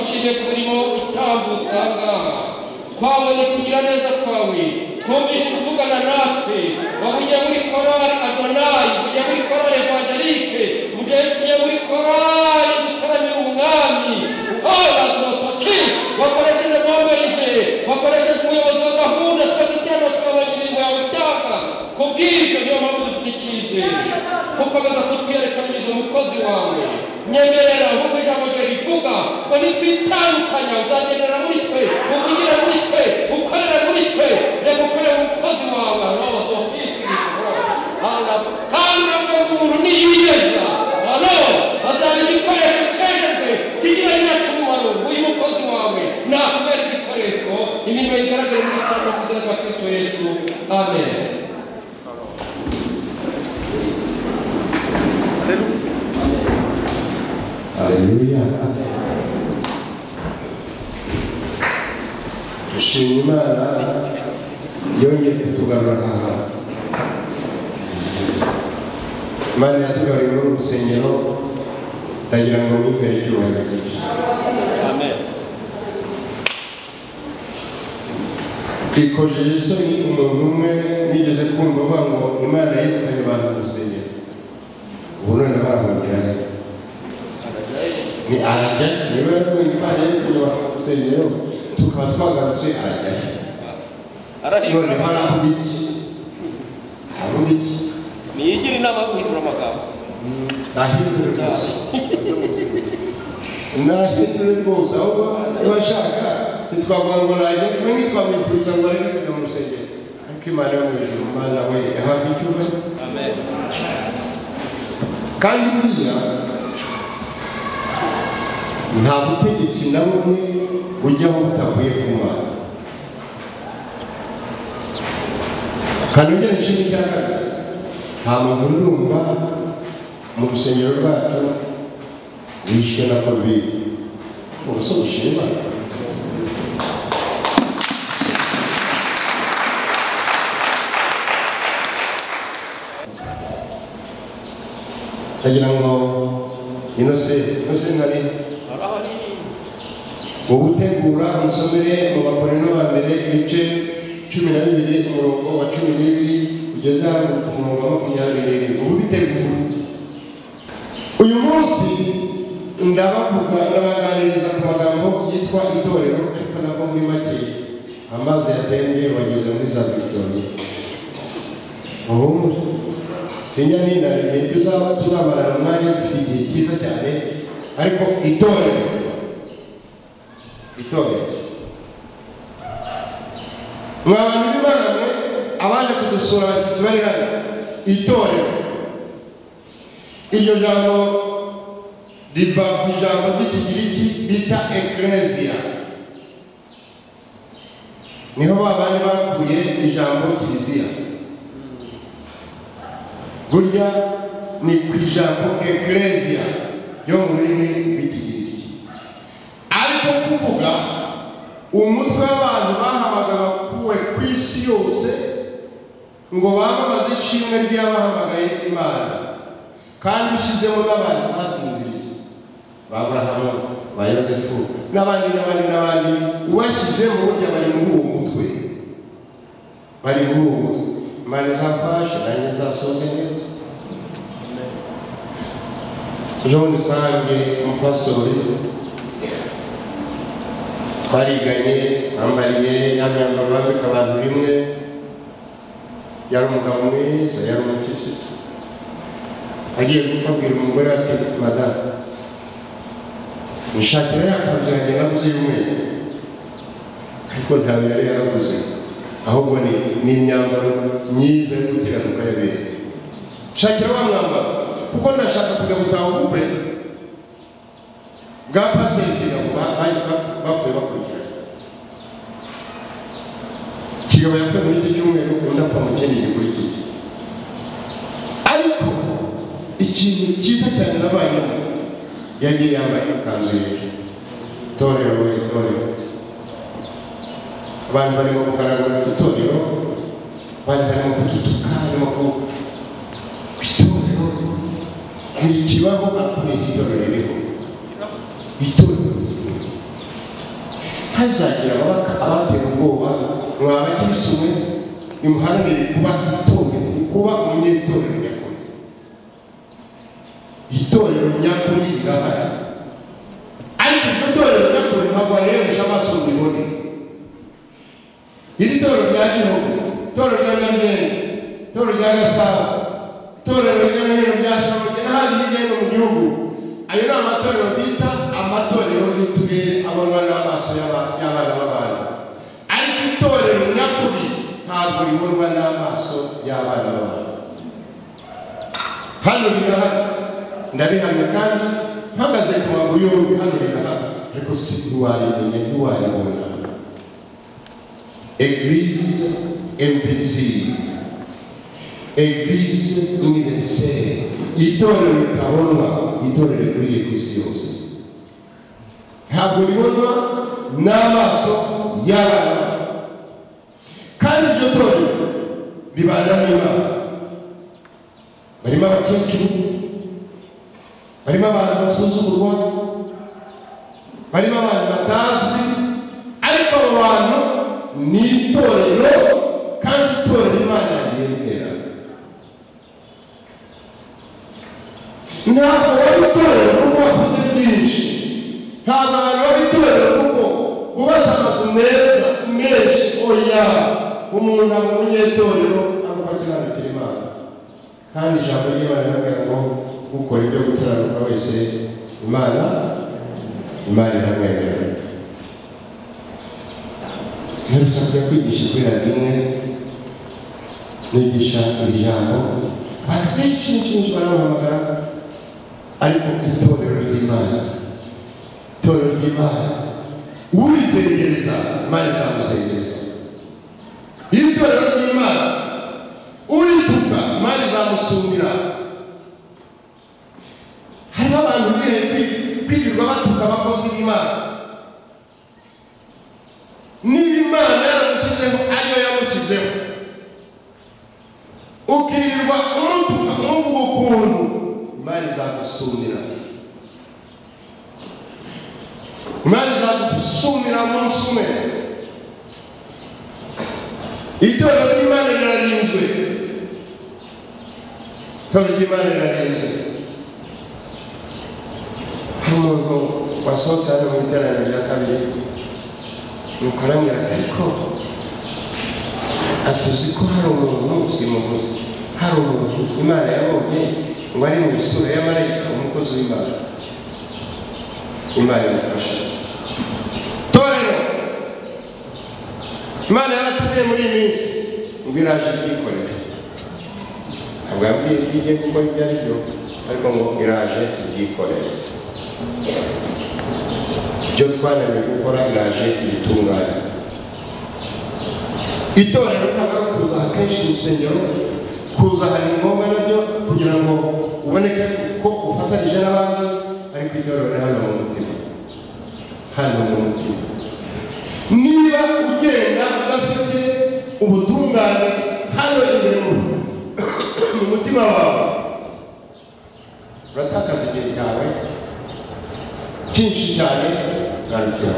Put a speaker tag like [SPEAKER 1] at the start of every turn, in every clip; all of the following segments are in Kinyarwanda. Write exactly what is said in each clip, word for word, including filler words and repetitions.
[SPEAKER 1] turagushimiye ku mirimo itambutse aha ngaha twabonye kugira neza kwawe twumvishe kuvugana natwe wavuye muri korali Adonai uvuye muri korali Evangelike uvuye muri korali gutaramira umwami oratotaki wakoresheje bombereje wakoresheje umuyobozi wa gahunda twese cyane twabonye imirimo yawe itanga kubw'ibyo niyo mpamvu dufite icyizere ukomeza kutwerekaniriza umukozi wawe nyemerera nk'uko ijambo ryawe rivuga ngo nitwitandukanya uzagendera muri twe uvugire muri twe ukorera muri twe reka ukorera umukozi wawe alo dofisi alo kandi urabwo umuntu niyiyeza alo azaba igikoresho cyejejwe kigira nyiracumumaro uyu mukozi wawe nakubera igikoresho imirimo igaragara muri twe mu izina rya Kristo Yesu amen.
[SPEAKER 2] Haleluya. Dushima Imana yongeye kutugarura aha. Imana yatugaruriye mu rusengero ndagira ngo mwibere icyubahiro. Amen. Ikoje isoni umuntu umwe nigeze kumva bavuga ngo Imana yirukanye abantu mu rusengero. Ubu none baramubwira ni arajya niba yavuye Imana yirukanye abantu mu rusengero tukaba twagarutse arajya none harahubiki harahubiki
[SPEAKER 1] niyigira inama yo guhindura amagambo
[SPEAKER 2] nahindure rwose nahindure rwose ahubwo niba ashaka ntitwavuga ngo najya niba ntitwamwifuriza ngo areke kujya mu rusengero ariko Imana yo mu ijuru Imana we yahabwa icyubahiro kandi buriya nta butegetsi na bumwe ujyaho butavuye ku Mana kandi ugereje n'icya kabiri nta muntu urumva mu rusengero rwacu wishyuwe na covid ubuse bushima ndagira ngo inose inose nari ubutegura umusomere mu Bakorinto ba mbere ibice cumi na bibiri umurongo wa cumi n'ibiri kugeza ku murongo wa makumyabiri ubu bitegura uyu munsi ndabavuga n'abaganiriza ku magambo yitwa itorero ariko nabwo muri make amazi yatembye bageze muri za Victoria ubu sinjya n'indari igihe tuzaba tuzamarana umwanya dufite igihe cyiza cyane ariko itorero itorero mwabantu b'Imana mwe abaje kudusura abashyitsi bari hano itorero iryo jambo riva ku ijambo ry'ikigiriki bita eklesia niho babandi bakuye ijambo kiliziya burya ni ku ijambo eklesia ryo mu rurimi rw'ikigiriki ariko kuvuga umutwe w'abantu bahamagara kuwe ku isi yose ngo bamamaze ishimwe ry'abahamagaye Imana kandi ushyizemo n'abantu basinziriye b'Aburahamu ba Yosefu n'abandi n'abandi n'abandi ubashyize mu buryo bari muri uwo mutwe bari muri uwo mutwe Imana izafashe nanjye nzasoze neza ejo bundi twahabwe umupasitori twariganye bambariye ya myambaro bambika abantu rimwe yari umugabo mwiza yari umukirisitu agiye gupfabwira umugore ati madamu nishakira yakanzu yanjye naguze y'umweru ariko ntawe yari yaraguze ahubwo ni imyambaro myiza yo gukiranuka yabera shakira wa mwambaro kuko ndashaka kujya gutaha ubukwe bwa pasenti bapfuye bakurikira kigabo yakuye muri iki cyumweru undi apfa mu kindi gikurikiye ariko ikintu cyiza cyane nabayemo yagiye yambaye ikanzu ye itorero itorero abantu barimo kugaragara ku itorero abandi barimo kudutuka barimo ku itorero ntikibaho akuye itorero ririho itorero hazagira abatera ubwoba mwabakirisuwe nimuharanire kuba itorero kuba umunyetorero nyakuri. Itorero nyakuri rirahari, ariko iryo torero nyakuri ntabwo wareresha amaso ngo ubibone. Iri torero rya Gihugu, torero rya Nyarugenge, torero rya Gasabo, torero rya Nyarugenge rya Shabwe n'ahandi hirya no mu gihugu, ayo ni amatorero bita amatorero y'uturere abonwa n'amaso y'abana b'abantu, ariko itorero nyakuri ntabwo ribonwa n'amaso y'abana b'abantu. Hano birahari, ndabihamya kandi mpagaze ku maguru y'urugo, hano birahari, ariko si ntiwarimenya ntiwaribona. Église invisible, Église universelle, itorero ritabonwa, itorero rikwiye ku isi yose, ntabwo ribonwa n'amaso y'abana, kandi iryo torero ribana n'Imana. Barimo abakecuru, barimo abantu basuzugurwa, barimo abantu batazwi, ariko abo bantu ni itorero, kandi itorero Imana yemera. Ntabwo wari itorero kuko bafite byinshi, ntabwo abantu bari itorero kuko bubatse amazu meza menshi. Oya, umuntu aba umunyetorero aba akiranukira Imana, kandi ijambo ry'Imana rivuga ngo ukora ibyo gukiranuka wese Imana Imana iramwemera. Ntirusanzwe kwigisha kuri radiyo imwe, nigisha iri jambo abantu benshi benshi baramuhamagara, ariko itorero ry'Imana, itorero ry'Imana urizengereza Imana izamuzengereza. Itorero ry'Imana urituka Imana izamusumira. Hariho abantu bihe kwirirwa batuka abakozi b'Imana, niba Imana yaramushyizeho ariyo yamushyizeho, ukirirwa umutuka umuvuga ukuntu, Imana izagusumira. Imana izagusumira umunsi umwe. Itorero ry'Imana rirarinzwe, itorero ry'Imana rirarinzwe. Hari umuntu wasohotse hano mu iteraniro rya kabiri, nuko arambwira ati ariko atuzi ko hari umuntu simuvuze, hari umuntu Imana yabonye ngo ari mu isura y'amarayika, umukozi w'Imana. Imana imufasha. Torero Imana yaratubwiye muri iyi minsi ngo iraje ibyikorera. Ntabwo yabwiye igiye gukora ibyo ari byo, ariko ngo iraje ibyikorera. Ibyo twananiwe gukora iraje ibitunganya. Itorero ntabwo ari kuza akenshi mu rusengero, kuza hari ngombwa nabyo kugira ngo uboneke ko ufatanije n'abandi, ariko itorero hano mu mutima, hano mu mutima. Niba ugenda udafite ubutungane hano imbere mu mutima wawe, uratakaza igihe cyawe cyinshi cyane. Ngarukira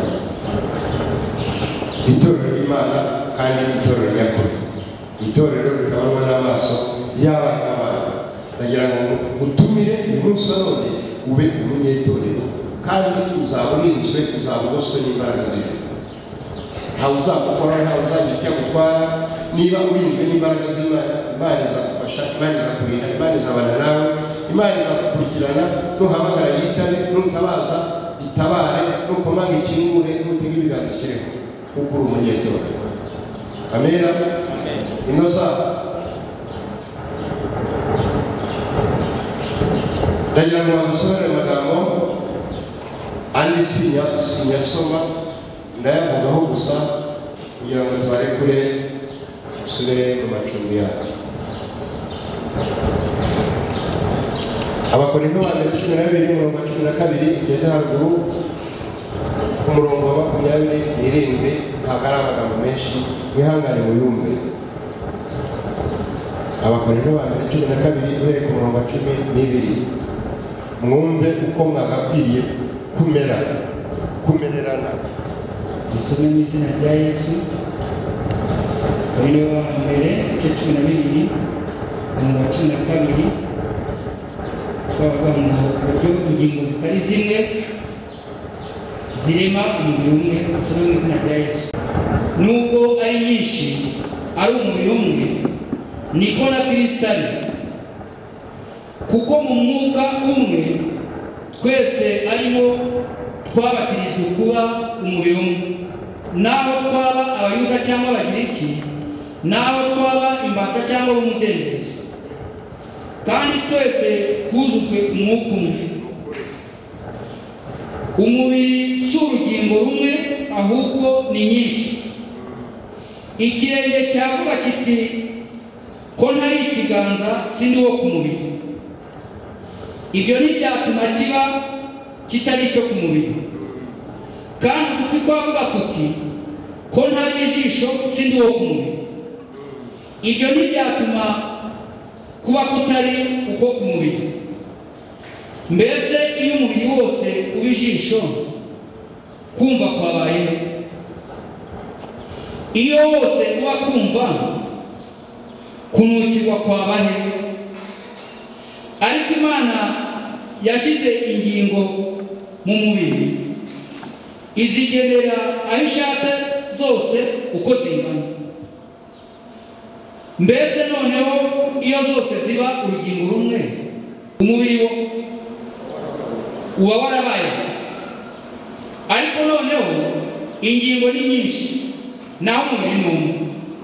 [SPEAKER 2] itorero ry'Imana, kandi itorero nyakuri, itorero ritabonwa n'amaso y'abana n'abana. Ndagira ngo utumire uyu munsi wa none ube umunyetorero, kandi uzaba urinzwe, uzaba ugoswe n'imbaraga z'ijuru. Ntawe uzagukora, ntawe uzagira icyo agutwara. Niba urinzwe n'imbaraga z'Imana, Imana izagufasha, Imana izakurinda, Imana izabana nawe, Imana izagukurikirana. Nuhamagara yitabe, nutabaza itabare, nukomanga ikingure, nutega ibiganza kireho, kuko uri umunyetorero. Amena. Inoza ndagira ngo badusomere amagambo andi sinya sinya soma, ndayavugaho gusa kugira ngo tubarekure dusubire mu macumbi yacu. Abakorinto ba mbere cumi na babiri umurongo wa cumi na kabiri kugeza haruguru ku murongo wa makumyabiri n'irindwi. Ntabwo ari amagambo menshi, mwihangane muyumve. Abakorinto ba mbere cumi na kabiri uhereye ku murongo wa cumi n'ibiri. Mwumve uko mwagakwiriye kumera, kumererana.
[SPEAKER 3] Dusome mu izina rya Yesu. Korinto wa mbere igice cumi na bibiri umurongo wa cumi na kabiri twavuga ngo uburyo ingingo zitari zimwe zirema umubiri umwe. Dusome mu izina rya Yesu. Nubwo ari nyinshi ari umubiri umwe, niko na Kristo ari, kuko mu mwuka umwe twese arimo twabatirijwe kuba umubiri umwe, naho twaba abayuda cyangwa abagiriki, naho twaba imbata cyangwa umudendezo, kandi twese twujujwe umwuka umwe. Umubiri si urugingo rumwe, ahubwo ni nyinshi. Ikirenge cyavuga kiti ko ntari ikiganza sindi wo ku mubiri, ibyo ntibyatuma kiba kitari icyo ku mubiri. Kandi ugutwi kwavuga kuti ko ntari ijisho sindi wo ku mubiri, ibyo ntibyatuma kuba kutari uko ku mubiri. Mbese iyo umubiri wose uba ijisho, kumva kwabaye? Iyo wose uba kumva, kunukirwa kwabahe? Ariko Imana yashyize ingingo mu mubiri, izigenera aho ishatse zose uko zingana. Mbese noneho iyo zose ziba urugingo rumwe, umubiri wo uba warabaye. Ariko noneho ingingo ni nyinshi, naho umubiri ni umwe.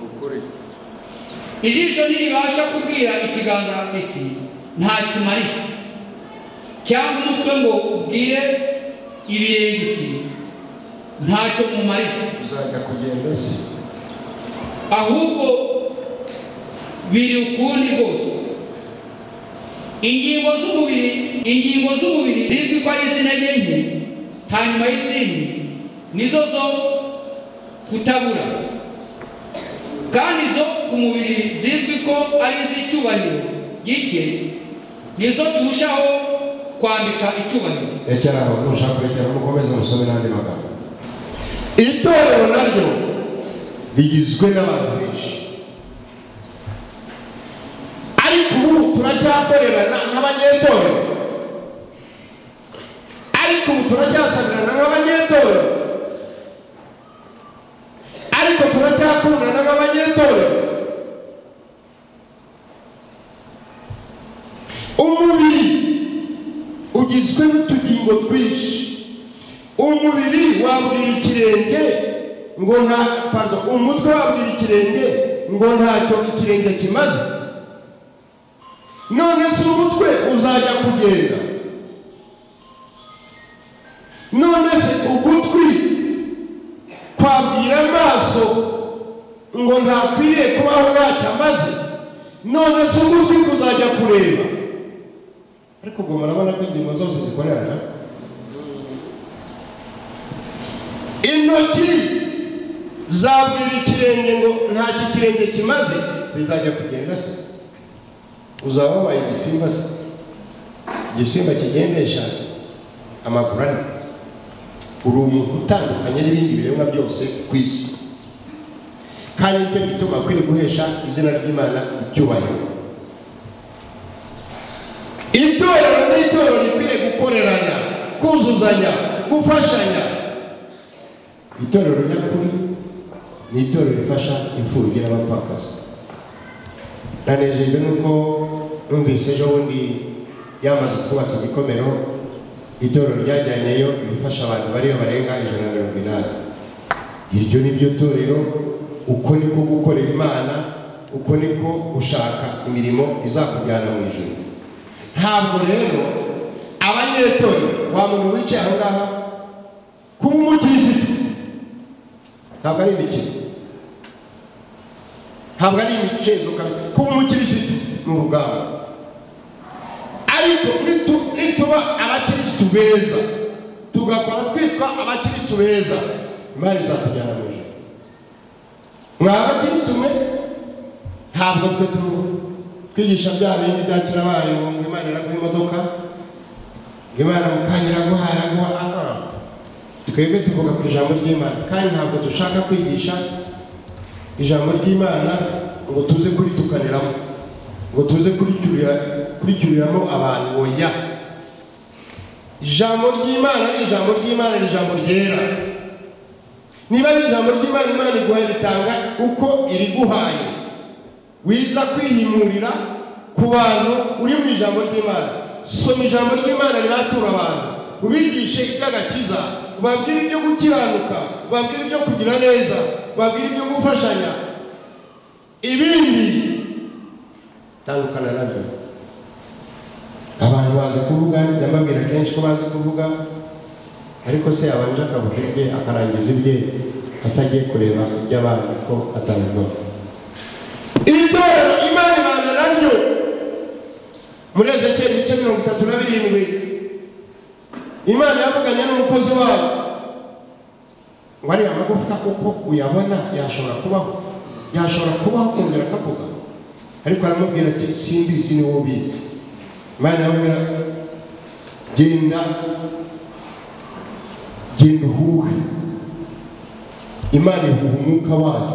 [SPEAKER 3] Ijisho ntiribasha kubwira ikiganza riti ntacyo umariye, cyangwa umutwe ngo ubwire ibirenge iti ntacyo mumariye.
[SPEAKER 2] Uzajya kugenda se?
[SPEAKER 3] Ahubwo biri ukundi rwose. Ingingo z'umubiri ingingo z'umubiri zizwi ko ari izintege nke, hanyuma y'izindi nizo zo kutabura, kandi zo ku mubiri zizwi ko ari iz'icyubahiro gike nizo turushaho kwambika icyubahiro.
[SPEAKER 2] Rekera aho, nushaka kurekera mukomeze musome n'andi magambo. Itorero naryo rigizwe n'abantu benshi, ariko ubu turacyakorerana n'abanyetorero, ariko ubu turacyasabirana n'abanyetorero, ariko turacyakundana n'abanyetorero. Umubiri ugizwe n'utugingo twinshi. Umubiri wabwira ikirenge ngo nta pardon umutwe wabwira ikirenge ngo ntacyo ikirenge kimaze. None se umutwe uzajya kugenda? None se ugutwi kwabwira amaso ngo ntakwiriye kubaho ntacyo amaze? None se ugutwi kuzajya kureba? Ariko ubwo murabona ko ingingo zose zikorana. Intoki zabwira ikirenge ngo ntacyo ikirenge kimaze, zizajya kugenda se? Uzaba wabaye igisimba se? Igisimba kigendesha amaguru ane. Uri umuntu utandukanye n'ibindi biremwa byose ku isi, kandi nicyo gituma akwiriye guhesha izina ry'Imana icyubahiro. Itorero n'itorero rikwiriye gukorerana, kuzuzanya, gufashanya. Itorero nyakuri ni itorero rifasha imfubyi n'abapfakazi. Nanejejwe nuko numvise ejo bundi yamaze kubatsa igikomero, itorero ryajyanyeyo ibifasha abantu bariyo barenga ijana na mirongo inani. Iryo ni ryo torero. Uko niko gukorera Imana, uko niko gushaka imirimo izakujyana mu ijuru. Ntabwo rero abanyetorero, wa muntu wicaye aho ngaha, kuba umukirisitu ntabwo ari imikino, ntabwo ari imicezo kabisa. Kuba umukirisitu ni urugamba. Ariko nituba abakirisitu beza, tugakora twitwa abakirisitu beza, Imana izatujyana mu ijuru. Mwa abakirisitu mwe ntabwo twe twigisha bya bindi bya kirabaye ngo Imana iraguha imodoka, Imana mukanyira guhara guha. twebwe tuvuga ku ijambo ry'Imana kandi ntabwo dushaka kwigisha ijambo ry'Imana ngo tuze kuritukaniramo ngo tuze kuricyurira kuricyuriramo abantu oya. Ijambo ry'Imana ni ijambo ry'Imana ni ijambo ryera. Niba ari ijambo ry'Imana Imana iguhaye ritanga uko iriguhaye, wiza kwihimurira ku bantu uri mu ijambo ry'Imana. Soma ijambo ry'Imana riratura abantu, ubigishe iby'agakiza, ubabwire ibyo gukiranuka, ubabwire ibyo kugira neza, ubabwire ibyo gufashanya. Ibindi tandukana nabyo. Abantu bazi kuvuga, ndababwira kenshi ko bazi kuvuga, ariko se abanje akavuga ibye akarangiza ibye atagiye kureba iby'abandi ko atabivuga. Itorero Imana ibana naryo muri Ezekiyeli ibice mirongo itatu na birindwi Imana yavuganye n'umukozi wabo ngo ariya magufwa kuko uyabona yashobora kubaho yashobora kubaho kongera akavuga, ariko aramubwira ati simbizi ni wowe ubizi. Imana yamubwira genda genda uhuhe. Imana ihuha umwuka wayo,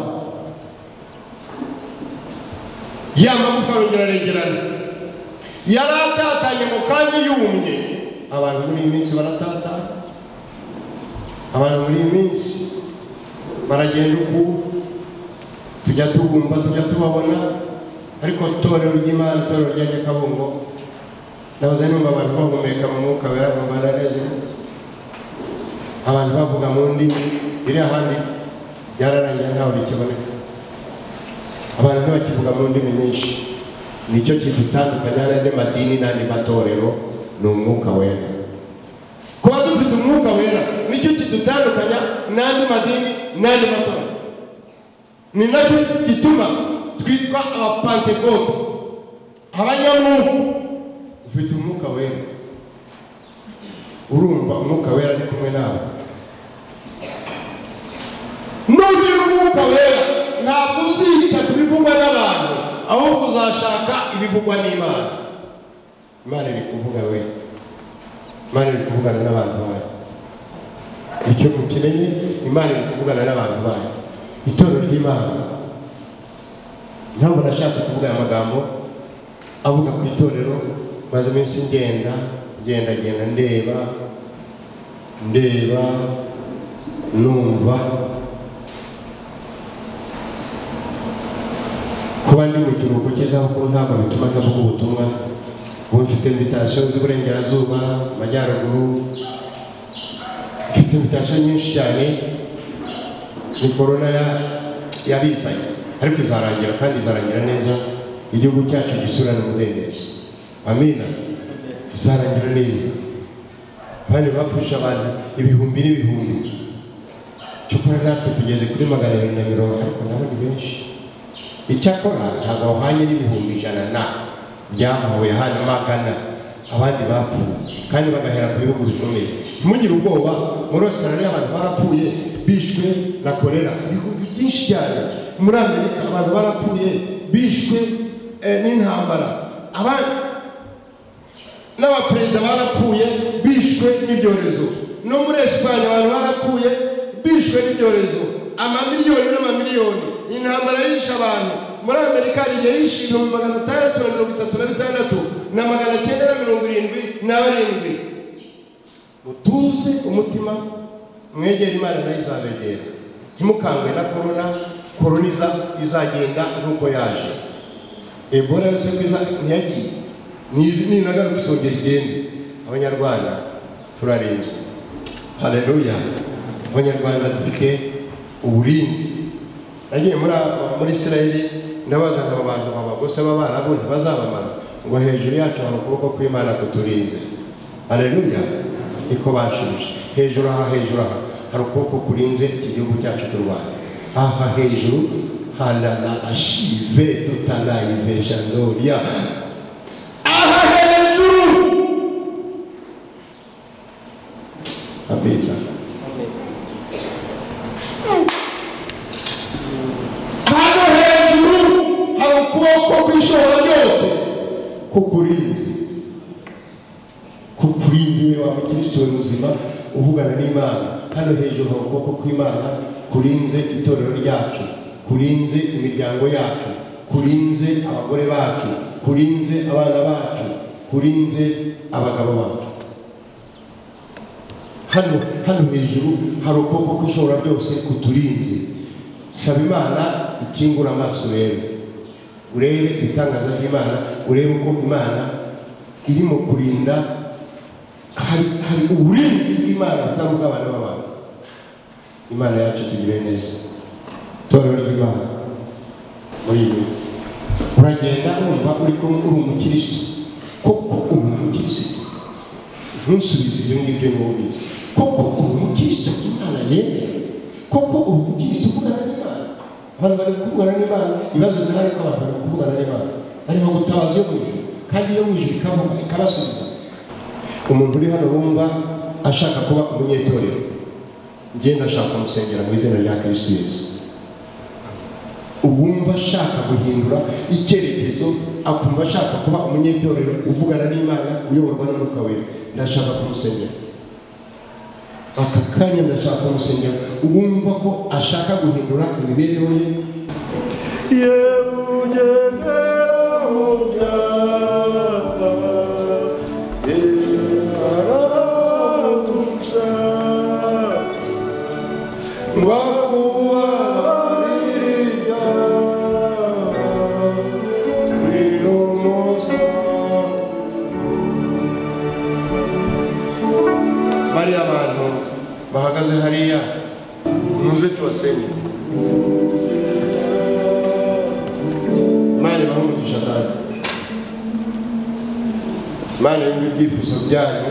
[SPEAKER 2] ya magufwa yongera aregerana, yaratatanye ngo kandi yumye. Abantu muri iyi minsi baratatanye, abantu muri iyi minsi baragenda uku tujya tubumva tujya tubabona, ariko itorero ry'Imana itorero rya Nyakabungo nabuze numva abantu bahumeka mu mwuka wera baranezerewe, abantu bavuga mu ndimi biri ahandi byararangiye ntaho bikiboneka. Abantu ntibakivuga mu ndimi nyinshi, nicyo kidutandukanya n'andi madini n'andi matorero, ni umwuka wera. Kuba dufite umwuka wera nicyo kidutandukanya n'andi madini n'andi matorero. Ni nacyo gituma twitwa abapantekote, abanyamwuka. Ufite umwuka wera, urumva umwuka wera ari kumwe nawe. Nugira umwuka wera ntabwo uzita kubivugwa n'abantu, ahubwo uzashaka ibivugwa n'Imana. Imana iri kuvuga we, Imana iri kuvugana n'abantu bayo. Icyo mukimenye, Imana iri kuvugana n'abantu bayo. Itorero ry'Imana ntabwo nashatse kuvuga aya magambo avuga ku itorero, maze iminsi ngenda ngenda ngenda ndeba ndeba numva kuba ndi mu kiruhuko cy'izabukuru ntabwo bituma ndavuga ubutumwa. Ubu mfite invitation z'iburengerazuba, amajyaruguru, mfite invitation nyinshi cyane. Ni corona yabizanye, ariko izarangira kandi izarangira neza. Igihugu cyacu gisurana umudendezo. Amina. Izarangira neza. Bane bapfusha abantu ibihumbi n'ibihumbi, cyokora natwe tugeze kuri magana abiri na mirongo, ariko nabo ni benshi. Icyakora ntabwo uhanye n'ibihumbi ijana na byahawe hano magana abandi bapfuye, kandi bagahera ku bihugu bikomeye. Ntimugire ubwoba, muri Australia abantu barapfuye bishwe na kolera, ibihugu byinshi cyane. Muri Amerika abantu barapfuye bishwe n'intambara, abandi n'abaperezida barapfuye bishwe n'ibyorezo. No muri Espanye abantu barapfuye bishwe n'ibyorezo, amamiliyoni n'amamiliyoni. Intambara yishe abantu. Muri Amerika hari igihe yishe ibihumbi magana atandatu na mirongo itatu na bitandatu na magana cyenda na mirongo irindwi na barindwi. Mutuze umutima, mwegera Imana nayo izabegera. Ntimukangwe na korona, korona izagenda nk'uko yaje. Ebola yose kwiza ntiyagiye, ni nagaruka isongera igende. Abanyarwanda turarinzwe. Haleluya. Abanyarwanda dufite uburinzi. Nagiye muri muri Isirayeli ndabaza aba bantu babagose b'Abarabu ntibazabamara ngo hejuru yacu hari ukuboko kw'Imana kuturinze. Haleluya. Niko bashubije. Hejuru aha hejuru aha hari ukuboko kurinze iki gihugu cyacu cy'u Rwanda. Aha hejuru halala ashive tutanayimbesha ndoria. Aha hejuru. Amina. Hano hejuru hari ukuboko kw'ishobora ryose kukurinze. Kukurinze wa Kristo muzima uvugana n'Imana. hano hejuru hari ukuboko kw'Imana kurinze itorero ryacu, kurinze imiryango yacu, kurinze abagore bacu, kurinze abana bacu, kurinze abagabo bacu. Hano hano hejuru hari ukuboko kw'Ishobora byose kuturinze. Saba Imana ikingura amaso rero, urebe ibitangaza by'Imana, urebe uko Imana irimo kurinda. Hari hari uburinzi bw'Imana butambuka abana b'abantu. Imana yacu tugire neza. Torero ry'Imana muri ibi uragenda wumva uri ko uri umukristo, koko uri umukristo, ntusubize ibyo ngibyo n'ubizi. Koko uri umukristo Imana yemera, koko uri umukristo uvugana n'Imana. Abantu bari kuvugana n'Imana, ibibazo bihari ko abantu bari kuvugana n'Imana, arimo gutabaza yo mw'ijuru, kandi iyo mw'ijuru ikavuga ikabasubiza. Umuntu uri hano wumva ashaka kuba umunyetorero, ngenda ashaka kumusengera mu izina rya Kristo Yesu. Ubumva ashaka guhindura icyerekezo, akumva ashaka kuba umunyetorero uvugana n'Imana, uyoborwa n'Umwuka Wera, ndashaka kumusengera. Aka kanya ndashaka kumusengera. Ubumva ko ashaka guhindura imibereho ye, bariya abantu bahagaze hariya, muze tubasenge. Imana ibahe kandi Imana yumve ibyifuzo byanyu,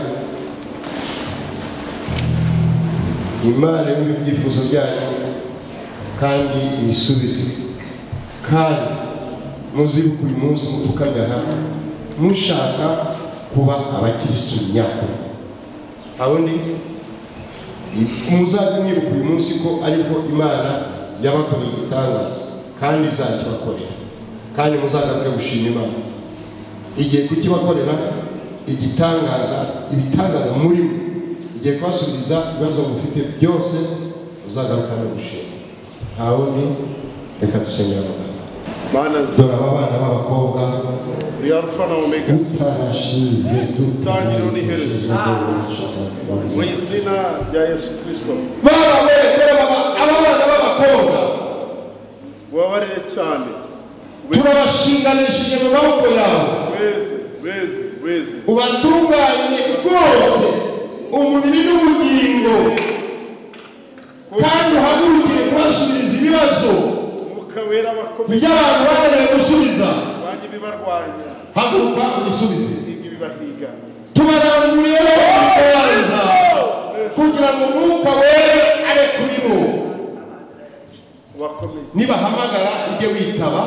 [SPEAKER 2] Imana yumve ibyifuzo byanyu kandi ibisubize. Kandi muzibuke uyu munsi mupfukamye aha mushaka kuba abakristo nyakuri. Abundi muzajya mwibuka uyu munsi ko ariko Imana yabakoreye igitangaza kandi izakibakorera, kandi muzagaruke gushima Imana igihe kukibakorera igitangaza, ibitangaza muri mwe, igihe kubasubiza ibibazo mufite byose, muzagaruka no gushima. Abundi reka dusengera Imana. Dore aba bana b'abakobwa
[SPEAKER 4] uri Alpha na Omega,
[SPEAKER 2] utarashize
[SPEAKER 4] utangiriro n'iherezo, mu izina rya Yesu Kristo.
[SPEAKER 2] Baba we, aba bana b'abakobwa
[SPEAKER 4] ubabarire cyane,
[SPEAKER 2] turabashinganishije mu maboko yawe,
[SPEAKER 4] weze weze weze
[SPEAKER 2] ubatunganye rwose umubiri n'ubugingo, kandi uhagurukire kubasubiza ibibazo
[SPEAKER 4] ukabera abakomeye
[SPEAKER 2] by'abantu bananiwe gusubiza.
[SPEAKER 4] banjye bibarwanya,
[SPEAKER 2] haguruka ubisubize.
[SPEAKER 4] bibahiga
[SPEAKER 2] Tubaranguriye kubanza kugira ngo Umwuka Wera abe kuri bo.
[SPEAKER 4] ubakomeze,
[SPEAKER 2] Nibahamagara ujye witaba,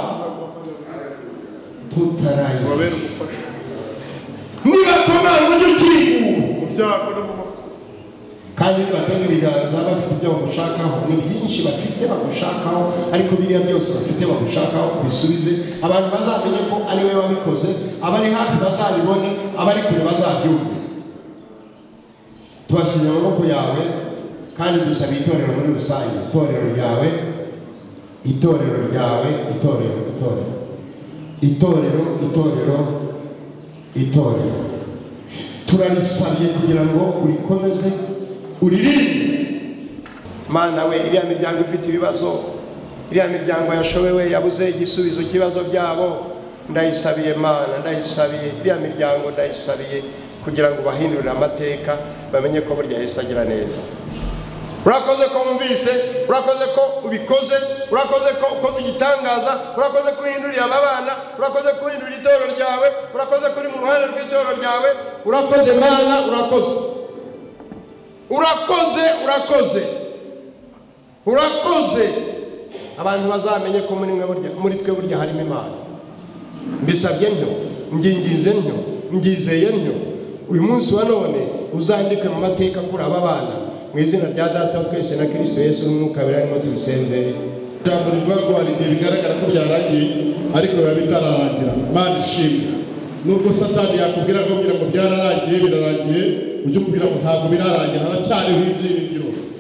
[SPEAKER 2] tutaraye
[SPEAKER 4] ubabere umufasha
[SPEAKER 2] nibakomanga ujye ukingura,
[SPEAKER 4] mu byago no mu makuba,
[SPEAKER 2] kandi nibatanga ibiganza bafite ibyo bagushakaho. Ni byinshi bafite bagushakaho, ariko biriya byose bafite bagushakaho bisubize. Abantu bazamenye ko ari we wabikoze, abari hafi bazabibone, abari kure bazabyumve. Tubashyize mu maboko yawe kandi dusaba itorero muri rusange, itorero ryawe, itorero ryawe, itorero itorero itorero itorero itorero turarisabye kugira ngo urikomeze uririnde. Mana we, iriya miryango ifite ibibazo, iriya miryango yashobewe yabuze igisubizo kibazo byabo, ndayisabiye Mana, ndayisabiye iriya miryango, ndayisabiye kugira ngo bahindurire amateka, bamenye ko burya Yesu agira neza. Urakoze ko wumvise, urakoze ko ubikoze, urakoze ko ukoze igitangaza, urakoze ko uhinduriye aba bana, urakoze ko uhindura itorero ryawe, urakoze ko uri mu ruhande rw'itorero ryawe. Urakoze Mana, urakoze urakoze urakoze urakoze. Abantu bazamenye ko muri mwe burya, muri twe burya harimo Imana. Mbisabye ntyo, nginginze ntyo, ngizeye ntyo, uyu munsi wa none uzandike mu mateka kuri aba bana, mu izina rya Data twese na Kristo Yesu n'Umwuka Wera, arimo tubisenzeye.
[SPEAKER 4] ijambo rivuga ko hari igihe bigaragara ko byarangiye ariko biba bitararangira. Imana ishimwe. Nubwo Satani yakubwira ko kugira ngo byararangiye birarangiye, ujye ukubwira ngo ntabwo birarangira, haracyariho ibyiringiro.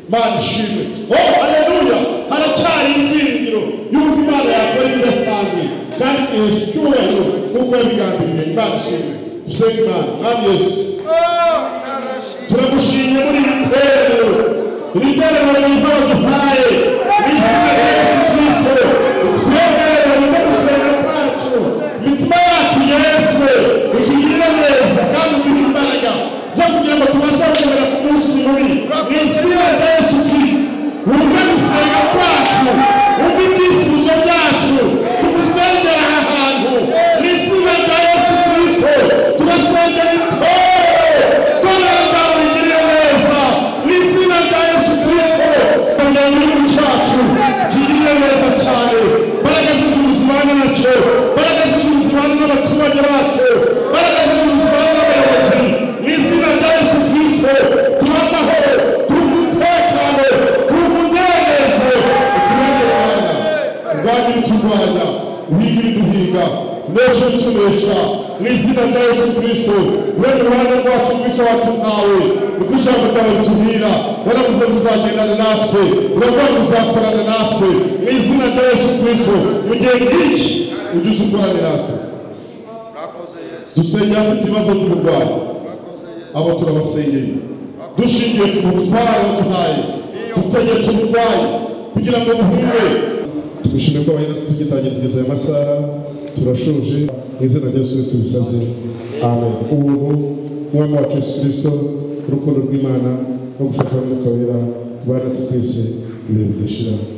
[SPEAKER 4] Imana ishimwe. Oh haleluya, haracyari ibyiringiro y'uko Imana yakora ibidasanzwe kandi ihesha icyubahiro nk'uko yabigambiriye. Imana ishimwe. Dusenge Imana. Mwami Yesu, turagushimye muri iri terero, iri terero ryiza waduhaye mu izina rya Yesu Kristo. Twemerere mu gusenga kwacu, imitima yacu Yesu utugirire neza kandi uduhe imbaraga zo kugira ngo tubashe kugera ku munsi mubi mu izina rya Yesu Kristo. Wumve gusenga kwacu, wumve ibyifuzo byacu, tugusengera aha hantu mu izina rya Yesu Kristo. Tubasengera itorero, itorero ryawe rigirire neza mu izina rya Yesu Kristo. Sengera igihugu cyacu kigirire neza cyane, mbaraga z'ijuru zibane nacyo, mbaraga z'ijuru zibane n'abaturage bacyo, mbaraga z'ijuru zibane n'abayobozi mu izina rya Yesu Kristo. Tuha amahoro, tuha umutekano, tuha umunezero. Urwanya uturwanya, uhiga ibiduhiga, unesha utunesha mu izina rya Yesu Kristo. Ube mu ruhande rwacu, umwica wacu ntawe, uko ijambo ryawe ritubwira. Waravuze ngo uzagendana natwe, uravuga ngo uzakorana natwe mu izina rya Yesu Kristo. Mu gihe nk'iki ujye uza ukorane natwe. Dusengera afite ibibazo by'uburwayi, abo turabasengeye dushingiye ku butware waduhaye, dutegetse uburwayi kugira ngo buhumbe. Tugushimire ko abahera tugitangiye tugeze aya masaha, turashoje mu izina rya Yesu Kristo bisabye, amen. Ubuntu n'umwami wacu Yesu Kristo, urukundo rw'Imana no gufatanya n'Umwuka Wera kubana twese ibihe bidashira.